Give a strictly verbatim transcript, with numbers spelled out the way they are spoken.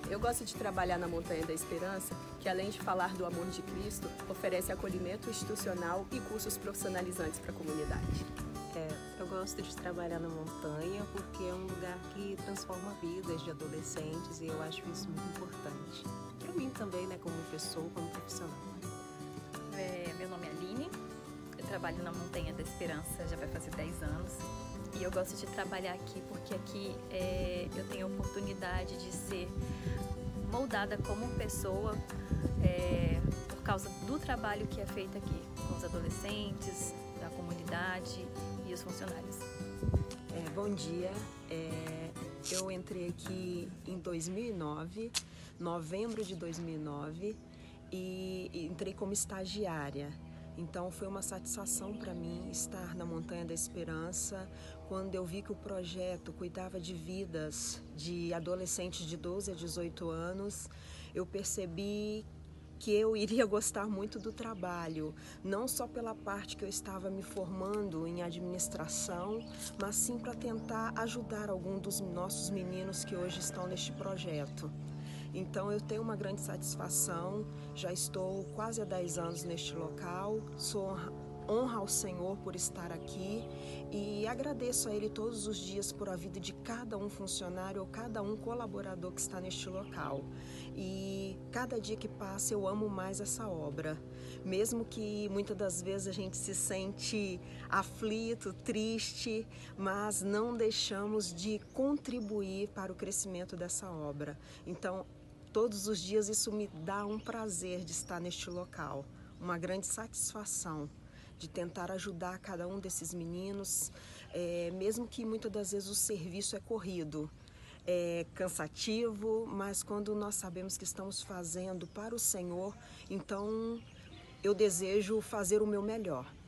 Eu gosto de trabalhar na Montanha da Esperança, que além de falar do amor de Cristo, oferece acolhimento institucional e cursos profissionalizantes para a comunidade. É, eu gosto de trabalhar na montanha porque é um lugar que transforma vidas de adolescentes e eu acho isso muito importante. Para mim também, né, como pessoa, como profissional. É, meu nome é Aline, eu trabalho na Montanha da Esperança já vai fazer dez anos. E eu gosto de trabalhar aqui porque aqui é, eu tenho a oportunidade de ser moldada como pessoa é, por causa do trabalho que é feito aqui com os adolescentes, da comunidade e os funcionários. É, bom dia, é, eu entrei aqui em dois mil e nove, novembro de dois mil e nove, e entrei como estagiária. Então foi uma satisfação para mim estar na Montanha da Esperança quando eu vi que o projeto cuidava de vidas de adolescentes de doze a dezoito anos. Eu percebi que eu iria gostar muito do trabalho, não só pela parte que eu estava me formando em administração, mas sim para tentar ajudar algum dos nossos meninos que hoje estão neste projeto. Então eu tenho uma grande satisfação, já estou quase há dez anos neste local, sou honra ao Senhor por estar aqui e agradeço a Ele todos os dias por a vida de cada um funcionário ou cada um colaborador que está neste local. E cada dia que passa eu amo mais essa obra, mesmo que muitas das vezes a gente se sente aflito, triste, mas não deixamos de contribuir para o crescimento dessa obra. Então, todos os dias isso me dá um prazer de estar neste local, uma grande satisfação de tentar ajudar cada um desses meninos, é, mesmo que muitas das vezes o serviço é corrido, é cansativo, mas quando nós sabemos que estamos fazendo para o Senhor, então eu desejo fazer o meu melhor.